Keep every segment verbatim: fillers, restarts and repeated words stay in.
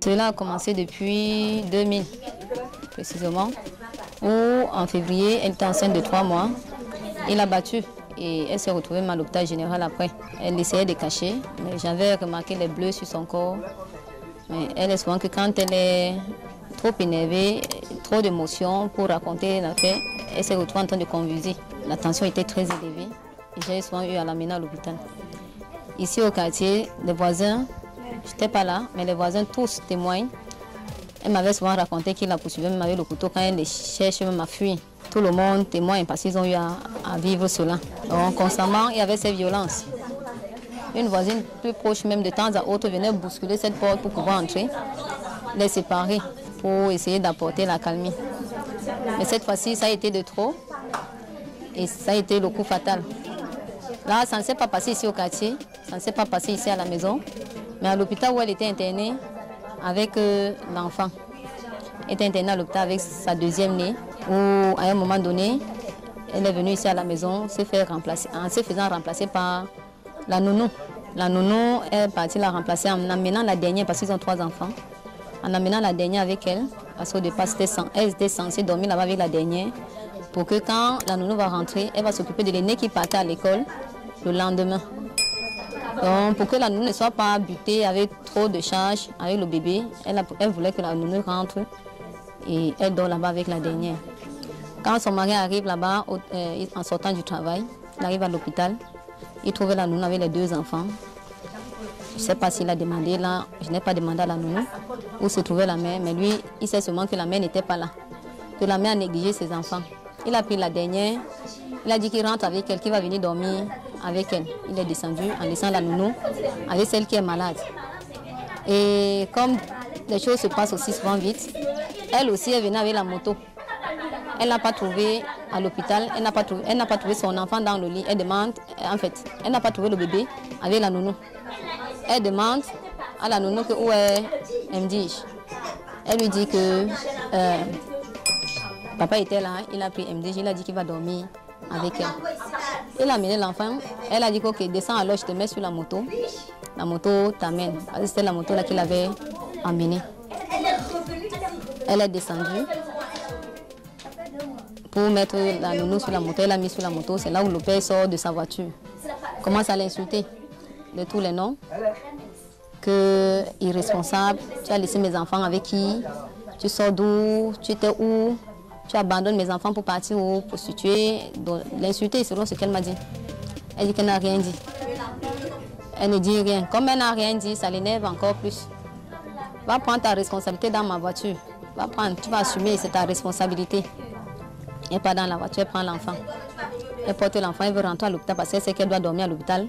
Cela a commencé depuis deux mille, précisément, où en février, elle était enceinte de trois mois. Il l'a battue et elle s'est retrouvée mal à l'hôpital général après. Elle essayait de cacher, mais j'avais remarqué les bleus sur son corps. Mais elle est souvent que quand elle est trop énervée, trop d'émotions pour raconter l'affaire, elle s'est retrouvée en train de convulser. La tension était très élevée et j'ai souvent eu à l'amener à l'hôpital. Ici au quartier, les voisins, je n'étais pas là, mais les voisins tous témoignent. Elle m'avait souvent raconté qu'il la poursuivait même avec le couteau quand elle les cherche même à fuir. Tout le monde témoigne parce qu'ils ont eu à, à vivre cela. Donc constamment, il y avait ces violences. Une voisine plus proche même de temps à autre venait bousculer cette porte pour pouvoir entrer, les séparer pour essayer d'apporter la calmie. Mais cette fois-ci, ça a été de trop et ça a été le coup fatal. Là, ça ne s'est pas passé ici au quartier, ça ne s'est pas passé ici à la maison, mais à l'hôpital où elle était internée avec euh, l'enfant. Elle était internée à l'hôpital avec sa deuxième née, où à un moment donné, elle est venue ici à la maison se faire remplacer, en se faisant remplacer par la nounou. La nounou est partie la remplacer en amenant la dernière, parce qu'ils ont trois enfants, en amenant la dernière avec elle, parce qu'au départ, elle était censée dormir là-bas avec la dernière, pour que quand la nounou va rentrer, elle va s'occuper de l'aîné qui partait à l'école le lendemain. Donc, pour que la nounou ne soit pas butée avec trop de charges avec le bébé, elle, a, elle voulait que la nounou rentre et elle dort là-bas avec la dernière. Quand son mari arrive là-bas, euh, en sortant du travail, il arrive à l'hôpital, il trouve la nounou avec les deux enfants. Je ne sais pas s'il a demandé là, je n'ai pas demandé à la nounou où se trouvait la mère, mais lui, il sait seulement que la mère n'était pas là, que la mère a négligé ses enfants. Il a pris la dernière, il a dit qu'il rentre avec elle, qu'il va venir dormir avec elle. Il est descendu en laissant la nounou avec celle qui est malade. Et comme les choses se passent aussi souvent vite, elle aussi est venue avec la moto. Elle n'a pas trouvé à l'hôpital, elle n'a pas trouvé, elle n'a pas trouvé son enfant dans le lit. Elle demande, en fait, elle n'a pas trouvé le bébé avec la nounou. Elle demande à la nounou que où est M D J. Elle lui dit que euh, papa était là, il a pris M D J, il a dit qu'il va dormir avec elle. Il a amené l'enfant, elle a dit ok, descends alors, je te mets sur la moto. La moto t'amène. C'était la moto là qu'il avait emmenée. Elle est descendue pour mettre la nounou sur la moto. Elle l'a mis sur la moto, c'est là où le père sort de sa voiture. Commence à l'insulter de tous les noms. Que irresponsable, tu as laissé mes enfants avec qui? Tu sors d'où? Tu étais où? Tu abandonnes mes enfants pour partir où? Pour se tuer. L'insulter selon ce qu'elle m'a dit. Elle dit qu'elle n'a rien dit. Elle ne dit rien. Comme elle n'a rien dit, ça l'énerve encore plus. Va prendre ta responsabilité dans ma voiture. Va prendre, tu vas assumer, c'est ta responsabilité. Elle n'est pas dans la voiture, elle prend l'enfant. Elle porte l'enfant, elle veut rentrer à l'hôpital parce qu'elle sait qu'elle doit dormir à l'hôpital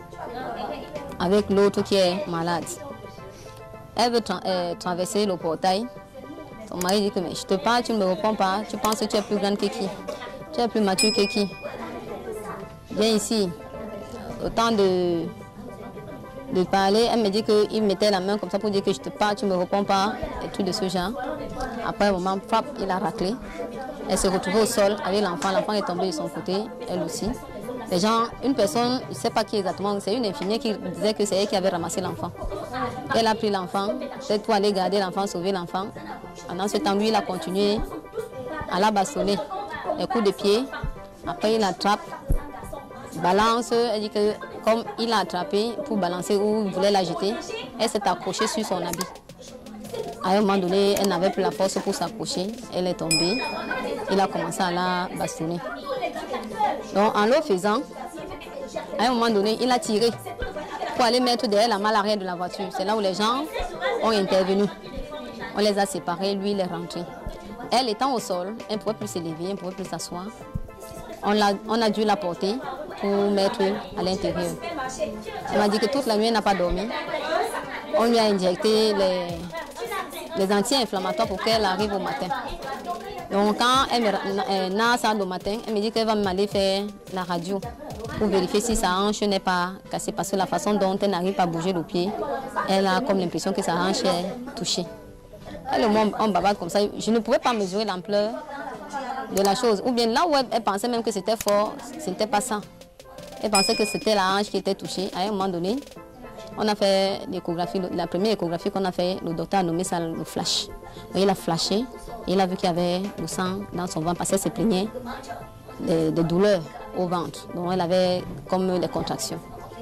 avec l'autre qui est malade. Elle veut tra euh, traverser le portail. Son mari dit que mais je te parle, tu ne me réponds pas. Tu penses que tu es plus grande que qui? Tu es plus mature que qui? Viens ici. Autant de, de parler, elle me dit qu'il mettait la main comme ça pour dire que je te parle, tu ne me réponds pas, et tout de ce genre. Après un moment, frappe, il a raclé. Elle s'est retrouvée au sol avec l'enfant. L'enfant est tombé de son côté, elle aussi. Les gens, une personne, je ne sais pas qui exactement, c'est une infirmière qui disait que c'est elle qui avait ramassé l'enfant. Elle a pris l'enfant, peut-être pour aller garder l'enfant, sauver l'enfant. Pendant ce temps, lui, il a continué à la bastonner. Les coups de pied, après il l'attrape, balance, elle dit que comme il l'a attrapé pour balancer ou il voulait la jeter, elle s'est accrochée sur son habit. À un moment donné, elle n'avait plus la force pour s'accrocher, elle est tombée, il a commencé à la bastonner. Donc en le faisant, à un moment donné, il a tiré pour aller mettre derrière la malle arrière de la voiture. C'est là où les gens ont intervenu. On les a séparés, lui il est rentré. Elle étant au sol, elle ne pouvait plus s'élever, elle ne pouvait plus s'asseoir. On a, on a dû la porter pour mettre à l'intérieur. Elle m'a dit que toute la nuit elle n'a pas dormi. On lui a injecté les, les anti-inflammatoires pour qu'elle arrive au matin. Donc quand elle n'a ça au matin, elle me dit qu'elle va m'aller faire la radio pour vérifier si sa hanche n'est pas cassée parce que la façon dont elle n'arrive pas à bouger le pied, elle a comme l'impression que sa hanche est touchée. Elle on bavarde comme ça, je ne pouvais pas mesurer l'ampleur de la chose. Ou bien là où elle, elle pensait même que c'était fort, ce n'était pas ça. Elle pensait que c'était la hanche qui était touchée. À un moment donné, On a fait l'échographie, la première échographie qu'on a fait, le docteur a nommé ça le flash. Donc, il a flashé et il a vu qu'il y avait le sang dans son ventre parce qu'elle se plaignait de, de douleurs au ventre. Donc elle avait comme des contractions.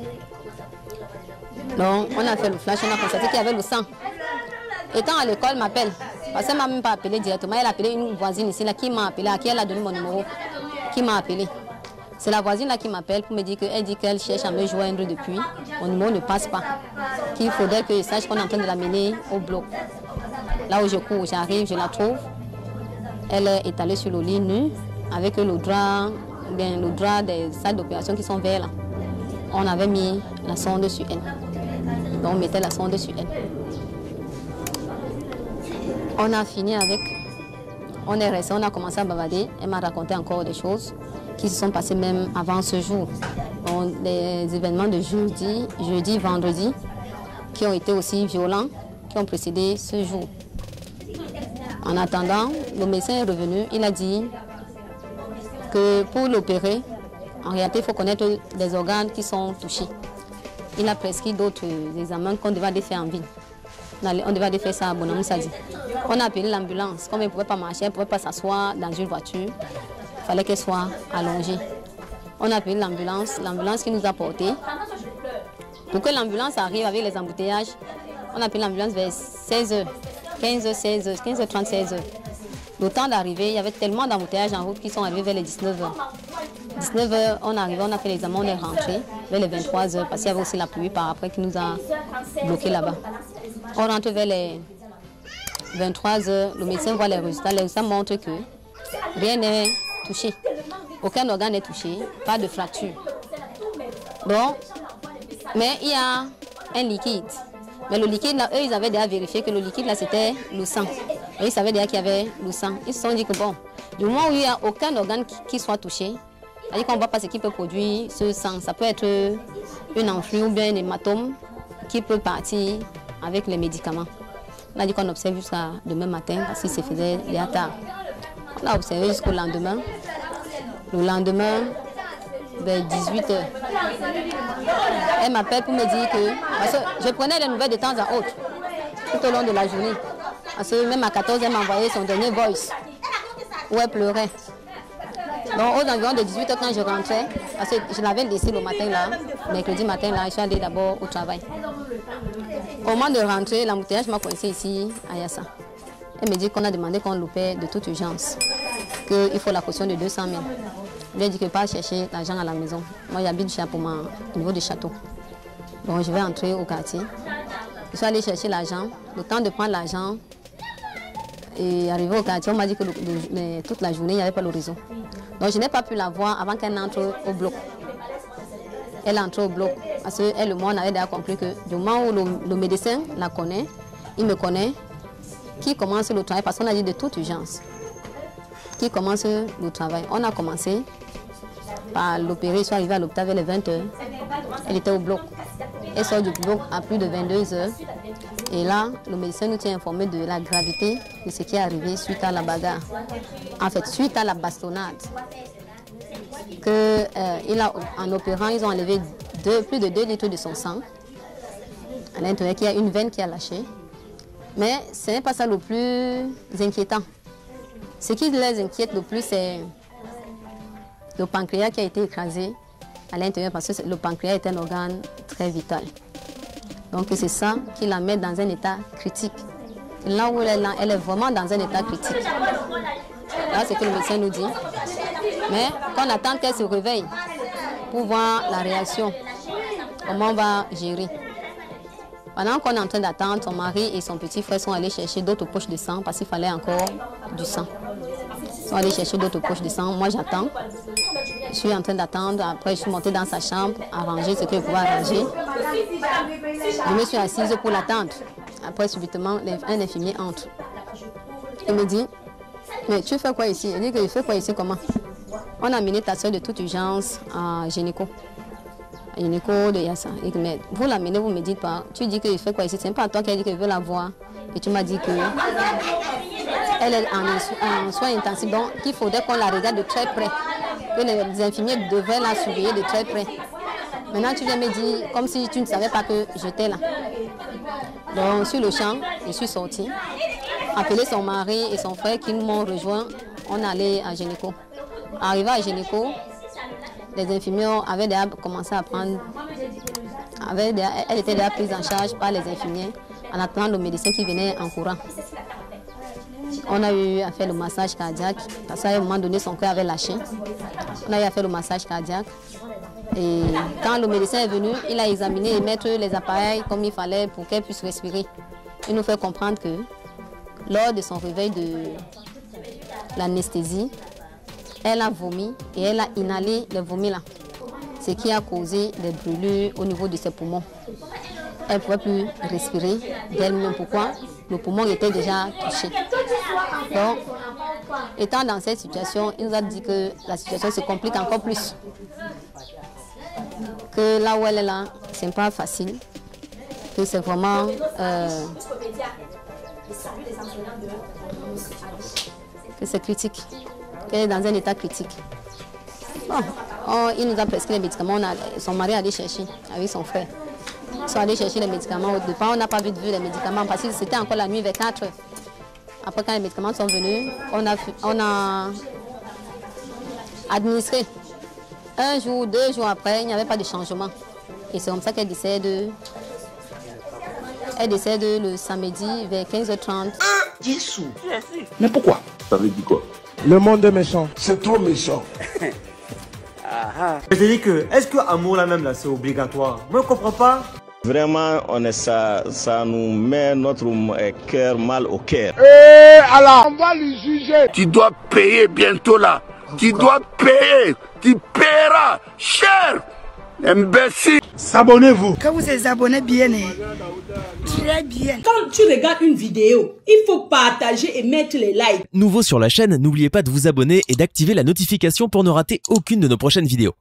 Donc on a fait le flash, on a constaté qu'il y avait le sang. Et quand à l'école m'appelle, parce qu'elle ne m'a même pas appelé directement, elle a appelé une voisine ici là, qui m'a appelé, à qui elle a donné mon numéro, qui m'a appelé. C'est la voisine là qui m'appelle pour me dire qu'elle dit qu'elle cherche à me joindre depuis. Mon numéro ne passe pas. Qu'il faudrait que je sache qu'on est en train de l'amener au bloc. Là où je cours, j'arrive, je la trouve. Elle est étalée sur le lit nu avec le drap, bien, le drap des salles d'opération qui sont verts là. On avait mis la sonde sur elle. Donc on mettait la sonde sur elle. On a fini avec. On est resté, on a commencé à bavarder. Elle m'a raconté encore des choses qui se sont passées même avant ce jour. Donc, des événements de jeudi, jeudi, vendredi, qui ont été aussi violents, qui ont précédé ce jour. En attendant, le médecin est revenu, il a dit que pour l'opérer, en réalité, il faut connaître les organes qui sont touchés. Il a prescrit d'autres examens qu'on devait aller faire en ville. On devait aller faire ça à Bonham Sadi. On a appelé l'ambulance. Comme elle ne pouvait pas marcher, elle ne pouvait pas s'asseoir dans une voiture, il fallait qu'elle soit allongée. On a appelé l'ambulance, l'ambulance qui nous a portés. Pour que l'ambulance arrive avec les embouteillages, on a appelé l'ambulance vers seize heures, quinze heures, seize heures, quinze heures trente, seize heures. Le temps d'arriver, il y avait tellement d'embouteillages en route qui sont arrivés vers les dix-neuf heures. dix-neuf heures, on est arrivé, on a fait l'examen, on est rentré vers les vingt-trois heures parce qu'il y avait aussi la pluie par après qui nous a bloqués là-bas. On rentre vers les vingt-trois heures, le médecin voit les résultats. Les résultats montrent que rien n'est touché. Aucun organe n'est touché, pas de fracture. Donc, mais il y a un liquide. Mais le liquide, là, eux, ils avaient déjà vérifié que le liquide, là, c'était le sang. Et ils savaient déjà qu'il y avait le sang. Ils se sont dit que bon, du moment où il n'y a aucun organe qui, qui soit touché, c'est-à-dire qu'on ne voit pas ce qui peut produire ce sang. Ça peut être une enflure ou bien un hématome qui peut partir avec les médicaments. On a dit qu'on observe jusqu'à demain matin parce qu'il se faisait déjà tard. On a observé jusqu'au lendemain. Le lendemain, vers dix-huit heures, elle m'appelle pour me dire que... Parce que je prenais les nouvelles de temps à autre, tout au long de la journée. Parce que même à quatorze heures, elle m'a envoyé son dernier voice, où elle pleurait. Donc aux environs de dix-huit heures, quand je rentrais, parce que je l'avais laissé le matin là, mercredi matin là, je suis allée d'abord au travail. Au moment de rentrer, l'embouteillage m'a coincé ici à Yassa. Elle me dit qu'on a demandé qu'on l'opère de toute urgence, qu'il faut la caution de deux cent mille. Je lui ai dit que pas chercher l'argent à la maison. Moi, j'habite chez Apoma, au niveau du château. Donc, je vais entrer au quartier. Je suis allée chercher l'argent. Le temps de prendre l'argent et arriver au quartier, on m'a dit que le, le, toute la journée, il n'y avait pas le réseau. Donc, je n'ai pas pu la voir avant qu'elle entre au bloc. Elle est entrée au bloc parce qu'elle et moi, on avait déjà compris que du moment où le, le médecin la connaît, il me connaît, qui commence le travail, parce qu'on a dit de toute urgence, qui commence le travail. On a commencé par l'opérer, je suis arrivée à l'hôpital vers les vingt heures. Elle était au bloc. Elle sort du bloc à plus de vingt-deux heures. Et là, le médecin nous tient informé de la gravité de ce qui est arrivé suite à la bagarre. En fait, suite à la bastonnade. Que, euh, il a, en opérant, ils ont enlevé deux, plus de deux litres de son sang. À l'intérieur, il y a une veine qui a lâché. Mais ce n'est pas ça le plus inquiétant. Ce qui les inquiète le plus, c'est le pancréas qui a été écrasé à l'intérieur parce que le pancréas est un organe très vital. Donc c'est ça qui la met dans un état critique. Là où elle est, là, elle est vraiment dans un état critique. Là, c'est ce que le médecin nous dit. Mais qu'on attend qu'elle se réveille pour voir la réaction, comment on va gérer. Pendant qu'on est en train d'attendre, son mari et son petit frère sont allés chercher d'autres poches de sang parce qu'il fallait encore du sang. Ils sont allés chercher d'autres poches de sang. Moi, j'attends. Je suis en train d'attendre. Après, je suis montée dans sa chambre, arranger ce que je pouvais arranger. Je me suis assise pour l'attendre. Après, subitement, un infirmier entre. Il me dit, mais tu fais quoi ici? Il dit que je fais quoi ici, comment? On a amené ta soeur de toute urgence à gynéco. Gynéco de Yassa. Mais vous l'amenez, vous ne me dites pas. Tu dis que je fais quoi ici? Ce n'est pas toi qui as dit que je veux la voir. Et tu m'as dit que elle est en, en soins intensifs, donc qu'il faudrait qu'on la regarde de très près. Que les infirmiers devaient la surveiller de très près. Maintenant, tu viens me dire comme si tu ne savais pas que j'étais là. Donc, sur le champ, je suis sortie, appelé son mari et son frère qui m'ont rejoint. On allait à Génico. Arrivé à Génico, les infirmières avaient déjà commencé à prendre, avaient déjà, elles étaient déjà prises en charge par les infirmières en attendant le médecin qui venait en courant. On a eu à faire le massage cardiaque parce qu'à un moment donné, son cœur avait lâché. On a eu à faire le massage cardiaque. Et quand le médecin est venu, il a examiné et mettre les appareils comme il fallait pour qu'elle puisse respirer. Il nous fait comprendre que lors de son réveil de l'anesthésie, elle a vomi et elle a inhalé le vomi là, ce qui a causé des brûlures au niveau de ses poumons. Elle ne pouvait plus respirer d'elle-même. Pourquoi? Le poumon était déjà touché. Donc, étant dans cette situation, il nous a dit que la situation se complique encore plus. Que là où elle est là, ce n'est pas facile. Que c'est vraiment... Euh, que c'est critique. Qu'elle est dans un état critique. Bon, on, il nous a prescrit les médicaments. On a, son mari a allé chercher avec son frère. Ils sont allés chercher les médicaments. Au départ, on n'a pas vu de vue les médicaments parce que c'était encore la nuit vers quatre heures. Après, quand les médicaments sont venus, on a, on a administré. Un jour, deux jours après, il n'y avait pas de changement. Et c'est comme ça qu'elle décède. Elle décède le samedi vers quinze heures trente. Jésus. Mais pourquoi? Ça veut dire quoi? Le monde est méchant. C'est trop méchant. Je te dis que, est-ce que amour là même là, c'est obligatoire? Moi, je ne comprends pas. Vraiment, on est ça, ça nous met notre cœur mal au cœur. Eh, Allah, on va le juger. Tu dois payer bientôt là. Tu dois payer. Tu paieras cher. Imbécile. S'abonnez-vous. Quand vous êtes abonné bien, très bien. Quand tu regardes une vidéo, il faut partager et mettre les likes. Nouveau sur la chaîne, n'oubliez pas de vous abonner et d'activer la notification pour ne rater aucune de nos prochaines vidéos.